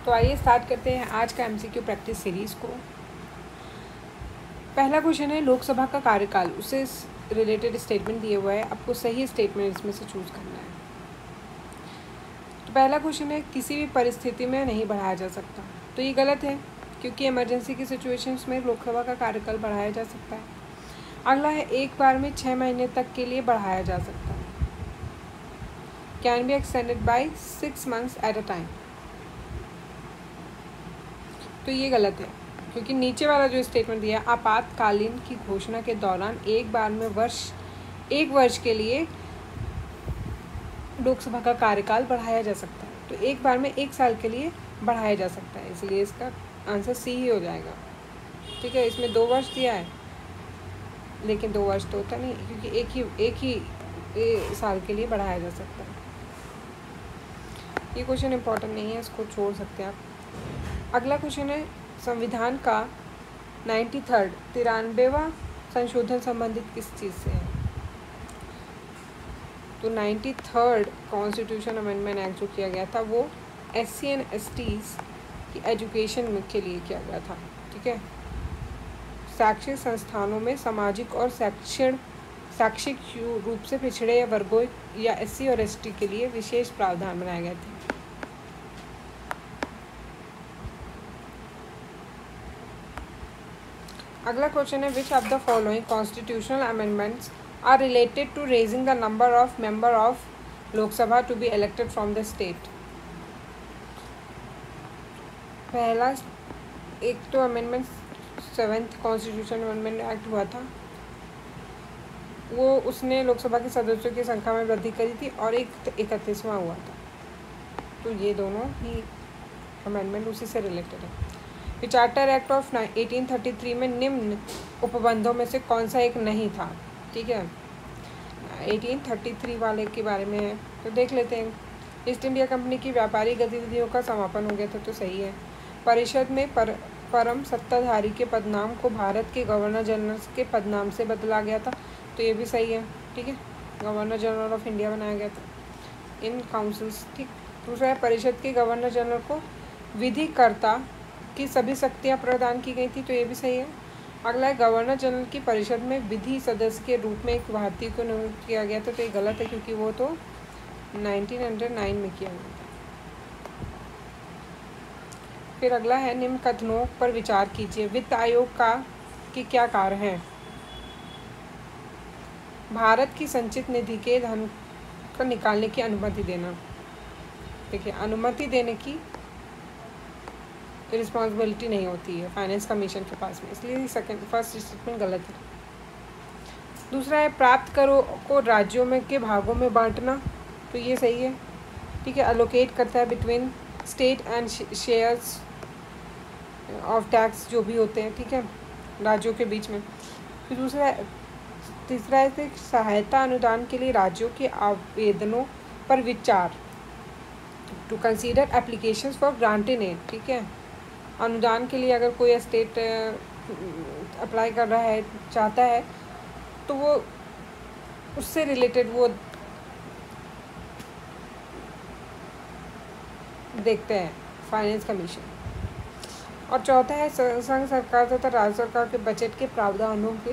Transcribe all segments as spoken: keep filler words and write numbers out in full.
तो आइए स्टार्ट करते हैं आज का एमसीक्यू प्रैक्टिस सीरीज़ को। पहला क्वेश्चन है लोकसभा का कार्यकाल, उससे रिलेटेड स्टेटमेंट दिए हुआ है, आपको सही स्टेटमेंट इसमें से चूज़ करना है। तो पहला क्वेश्चन है किसी भी परिस्थिति में नहीं बढ़ाया जा सकता, तो ये गलत है क्योंकि इमरजेंसी की सिचुएशंस में लोकसभा का कार्यकाल बढ़ाया जा सकता है। अगला है एक बार में छः महीने तक के लिए बढ़ाया जा सकता है, can be extended by six months at a time, तो ये गलत है क्योंकि नीचे वाला जो स्टेटमेंट दिया है आपातकालीन की घोषणा के दौरान एक बार में वर्ष एक वर्ष के लिए लोकसभा का कार्यकाल बढ़ाया जा सकता है। तो एक बार में एक साल के लिए बढ़ाया जा सकता है, इसलिए इसका आंसर सी ही हो जाएगा। ठीक है, इसमें दो वर्ष दिया है लेकिन दो वर्ष तो होता नहीं क्योंकि एक ही एक ही ए, साल के लिए बढ़ाया जा सकता है। ये क्वेश्चन इंपॉर्टेंट नहीं है, इसको छोड़ सकते हैं आप। अगला क्वेश्चन है संविधान का नाइन्टी थर्ड तिरानवेवा संशोधन संबंधित किस चीज़ से है। तो ninety third constitution amendment act जो किया गया था वो S C and S Ts की एजुकेशन के लिए किया गया था। ठीक है, शैक्षिक संस्थानों में सामाजिक और शैक्षण शैक्षिक रूप से पिछड़े या वर्गों या एस सी और एस टी के लिए विशेष प्रावधान बनाए गए थे। अगला क्वेश्चन है which of the following constitutional amendments are related to raising the number of member of Lok Sabha to be elected from the state. पहला एक तो amendment seventh constitution amendment act हुआ था, वो उसने लोकसभा के सदस्यों की संख्या में वृद्धि करी थी, और एक इकतीसवां हुआ था। तो ये दोनों ही अमेंडमेंट उसी से रिलेटेड है। Charter act of eighteen thirty three में निम्न उपबंधों में से कौन सा एक नहीं था। ठीक है, एटीन थर्टी थ्री वाले के बारे में है तो देख लेते हैं। ईस्ट इंडिया कंपनी की व्यापारिक गतिविधियों का समापन हो गया था, तो सही है। परिषद में पर, परम सत्ताधारी के पदनाम को भारत के गवर्नर जनरल के पदनाम से बदला गया था, तो ये भी सही है। ठीक है, गवर्नर जनरल ऑफ इंडिया बनाया गया था इन काउंसिल्स। ठीक, दूसरा है परिषद के गवर्नर जनरल को विधिकर्ता की सभी शक्तियाँ प्रदान की गई थी, तो ये भी सही है। अगला है गवर्नर जनरल की परिषद में विधि सदस्य के रूप में एक भारतीय को नियुक्त किया गया था, तो ये गलत है क्योंकि वो तो नाइनटीन ओ नाइन में किया गया था। फिर अगला है निम्न कथनों पर विचार कीजिए। वित्त आयोग का के क्या कार्य है। भारत की संचित निधि के धन को निकालने की अनुमति देना। देखिए, अनुमति देने की रिस्पॉन्सिबिलिटी नहीं होती है फाइनेंस कमीशन के पास में, इसलिए सेकंड फर्स्ट स्टेटमेंट गलत है। दूसरा है प्राप्त करों को राज्यों में के भागों में बांटना, तो ये सही है। ठीक है, अलोकेट करता है between state and shares of tax जो भी होते हैं, ठीक है, राज्यों के बीच में। फिर दूसरा तीसरा है सहायता अनुदान के लिए राज्यों के आवेदनों पर विचार, to consider applications for granted aid. ठीक है, अनुदान के लिए अगर कोई स्टेट अप्लाई कर रहा है, चाहता है, तो वो उससे रिलेटेड वो देखते हैं फाइनेंस कमीशन। और चौथा है संघ सरकार तथा राज्य सरकार के बजट के प्रावधानों के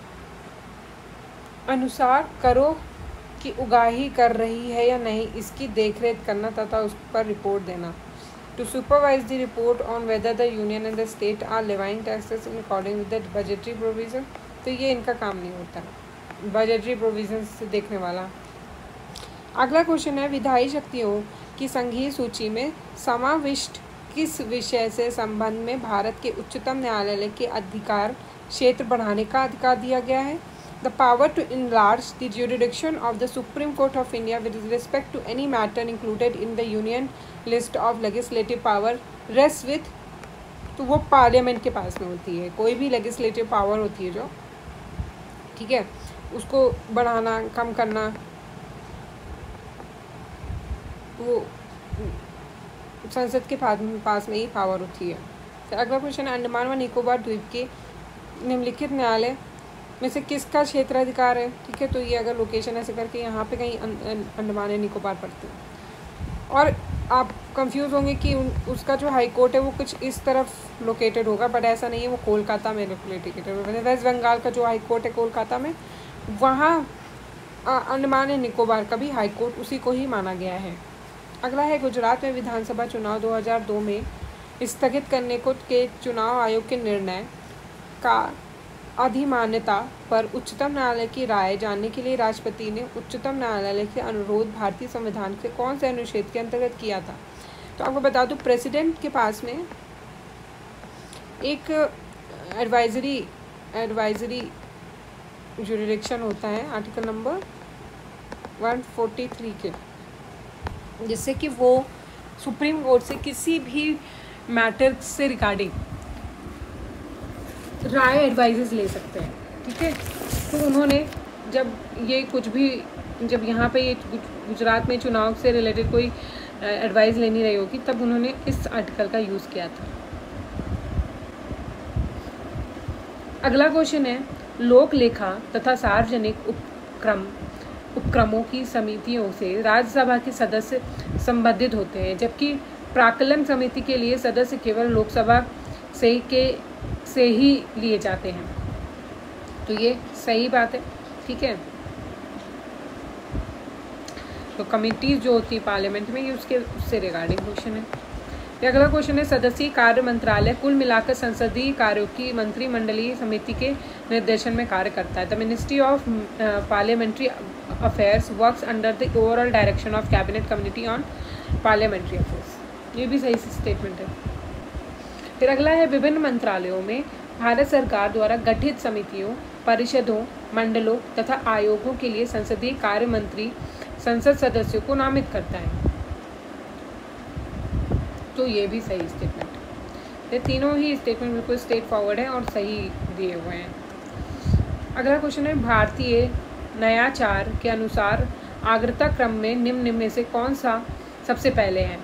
अनुसार करों की उगाही कर रही है या नहीं, इसकी देखरेख करना तथा उस पर रिपोर्ट देना। To supervise the report on whether the union and the state are levying taxes in accordance with the budgetary provision, तो ये इनका काम नहीं होता है बजटरी प्रोविजन से देखने वाला। अगला क्वेश्चन है विधायी शक्तियों की संघीय सूची में समाविष्ट किस विषय से संबंध में भारत के उच्चतम न्यायालय के अधिकार क्षेत्र बढ़ाने का अधिकार दिया गया है। The power to enlarge the jurisdiction of the Supreme Court of India with respect to any matter included in the Union list of legislative power rests with, तो वो पार्लियामेंट के पास में होती है। कोई भी लेजिस्लेटिव पावर होती है जो, ठीक है, उसको बढ़ाना कम करना वो संसद के पास में ही पावर होती है। तो अगला क्वेश्चन है अंडमान व निकोबार द्वीप के निम्नलिखित न्यायालय में से किसका क्षेत्राधिकार है। ठीक है, तो ये अगर लोकेशन ऐसे करके यहाँ पे कहीं अंडमान एंड निकोबार पड़ते हैं। और आप कंफ्यूज होंगे कि उन, उसका जो हाई कोर्ट है वो कुछ इस तरफ लोकेटेड होगा, बट ऐसा नहीं है, वो कोलकाता में लोकेटेड है। वेस्ट बंगाल का जो हाई कोर्ट है कोलकाता में, वहाँ अंडमान एंड निकोबार का भी हाई कोर्ट उसी को ही माना गया है। अगला है गुजरात में विधानसभा चुनाव दो हज़ार दो में स्थगित करने को के चुनाव आयोग के निर्णय का अधिमान्यता पर उच्चतम न्यायालय की राय जानने के लिए राष्ट्रपति ने उच्चतम न्यायालय के अनुरोध भारतीय संविधान के कौन से अनुच्छेद के अंतर्गत किया था। तो आपको बता दूं, प्रेसिडेंट के पास में एक एडवाइजरी एडवाइजरी जुरिडिक्शन होता है आर्टिकल नंबर एक सौ तैंतालीस के, जिससे कि वो सुप्रीम कोर्ट से किसी भी मैटर से रिगार्डिंग राय एडवाइजेस ले सकते हैं। ठीक है, तो उन्होंने जब ये कुछ भी जब यहाँ पे ये गुजरात में चुनाव से रिलेटेड कोई एडवाइस लेनी रही होगी, तब उन्होंने इस आर्टिकल का यूज़ किया था। अगला क्वेश्चन है, लोक लेखा तथा सार्वजनिक उपक्रम उपक्रमों की समितियों से राज्यसभा के सदस्य संबंधित होते हैं, जबकि प्राक्कलन समिति के लिए सदस्य केवल लोकसभा से के से ही लिए जाते हैं। तो ये सही बात है। ठीक है, तो कमिटीज जो होती है पार्लियामेंट में, ये उसके उससे रिगार्डिंग क्वेश्चन है। ये अगला क्वेश्चन है, सदस्यीय कार्य मंत्रालय कुल मिलाकर संसदीय कार्यों की मंत्रिमंडलीय समिति के निर्देशन में कार्य करता है। The ministry of parliamentary affairs works under the overall direction of cabinet committee on parliamentary affairs. ये भी सही स्टेटमेंट है। फिर अगला है, विभिन्न मंत्रालयों में भारत सरकार द्वारा गठित समितियों, परिषदों, मंडलों तथा आयोगों के लिए संसदीय कार्य मंत्री संसद सदस्यों को नामित करता है। तो ये भी सही स्टेटमेंट है। ये तीनों ही स्टेटमेंट बिल्कुल स्ट्रेट फॉरवर्ड है और सही दिए हुए हैं। अगला क्वेश्चन है, भारतीय नयाचार के अनुसार अग्रता क्रम में निम्न में से कौन सा सबसे पहले है।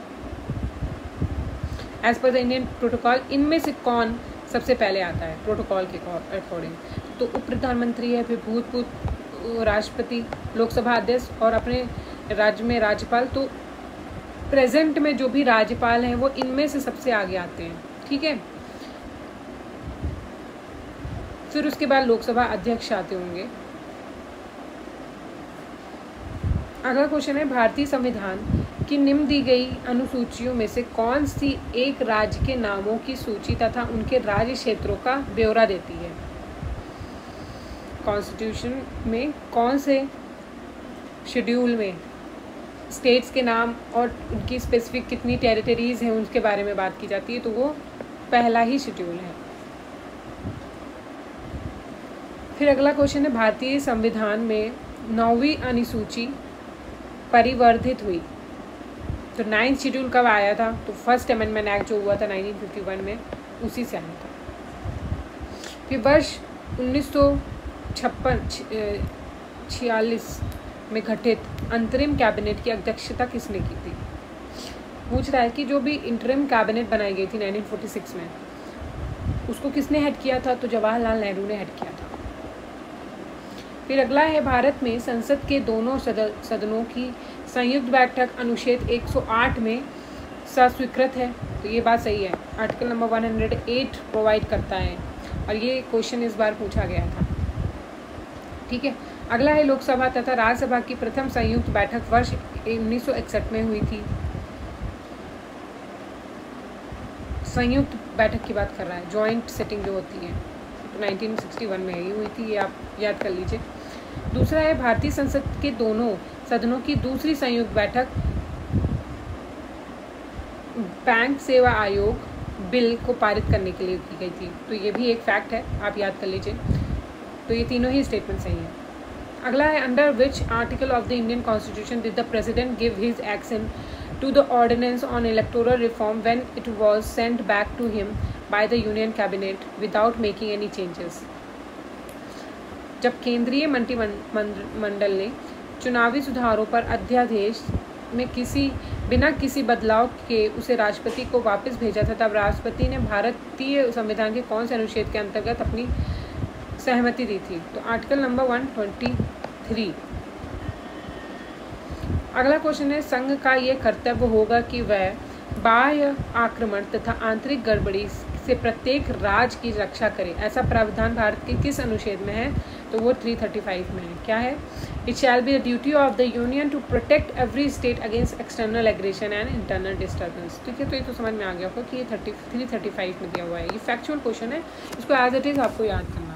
As per the Indian protocol इनमें से कौन सबसे पहले आता है प्रोटोकॉल के अकॉर्डिंग। तो उप प्रधानमंत्री है, फिर भूतपूर्व राष्ट्रपति, लोकसभा अध्यक्ष और अपने राज्य में राज्यपाल। तो प्रेजेंट में जो भी राज्यपाल हैं वो इनमें से सबसे आगे आते हैं। ठीक है, फिर उसके बाद लोकसभा अध्यक्ष आते होंगे। अगला क्वेश्चन है, भारतीय संविधान की निम्न दी गई अनुसूचियों में से कौन सी एक राज्य के नामों की सूची तथा उनके राज्य क्षेत्रों का ब्यौरा देती है। कॉन्स्टिट्यूशन में कौन से शेड्यूल में स्टेट्स के नाम और उनकी स्पेसिफिक कितनी टेरिटरीज हैं उनके बारे में बात की जाती है, तो वो पहला ही शेड्यूल है। फिर अगला क्वेश्चन है, भारतीय संविधान में नौवीं अनुसूची परिवर्धित हुई। तो नाइन्थ शेड्यूल कब आया था। तो फर्स्ट अमेंडमेंट एक्ट जो हुआ था नाइनटीन फिफ्टी वन में, उसी से आया था। फिर वर्ष उन्नीस सौ छप्पन छियालीस में गठित अंतरिम कैबिनेट की अध्यक्षता किसने की थी। पूछ रहा है कि जो भी इंटरिम कैबिनेट बनाई गई थी नाइनटीन फोर्टी सिक्स में, उसको किसने हेड किया था। तो जवाहरलाल नेहरू ने हेड किया था। फिर अगला है, भारत में संसद के दोनों सदनों की संयुक्त बैठक अनुच्छेद एक सौ आठ में सस्वीकृत है। तो ये बात सही है, आर्टिकल नंबर एक सौ आठ प्रोवाइड करता है और ये क्वेश्चन इस बार पूछा गया था। ठीक है, अगला है, लोकसभा तथा राज्यसभा की प्रथम संयुक्त बैठक वर्ष उन्नीस सौ इकसठ में हुई थी। संयुक्त बैठक की बात कर रहा है, जॉइंट सिटिंग जो होती है, तो नाइनटीन सिक्सटी वन में ही हुई थी, ये आप याद कर लीजिए। दूसरा है, भारतीय संसद के दोनों सदनों की दूसरी संयुक्त बैठक बैंक सेवा आयोग बिल को पारित करने के लिए की गई थी। तो ये भी एक फैक्ट है, आप याद कर लीजिए। तो ये तीनों ही स्टेटमेंट सही है। अगला है, under which article of the Indian constitution did the president give his action to the ordinance on electoral reform when it was sent back to him by the union cabinet without making any changes। जब केंद्रीय मंत्रिमंडल ने चुनावी सुधारों पर अध्यादेश में किसी बिना किसी बदलाव के उसे राष्ट्रपति को वापस भेजा था, तब राष्ट्रपति ने भारतीय संविधान के कौन से अनुच्छेद के अंतर्गत अपनी सहमति दी थी। तो article number one twenty three. अगला क्वेश्चन है, संघ का ये कर्तव्य होगा कि वह बाह्य आक्रमण तथा आंतरिक गड़बड़ी से प्रत्येक राज्य की रक्षा करे। ऐसा प्रावधान भारत के किस अनुच्छेद में है? तो वो तीन सौ पैंतीस में है। क्या है? It shall be the duty of the union to protect every state against external aggression and internal disturbance. ठीक है, तो ये तो समझ में आ गया होगा कि ये थर्टी थ्री थर्टी फाइव में दिया हुआ है। ये फैक्चुअल क्वेश्चन है, इसको एज इट इज़ आपको याद करना है।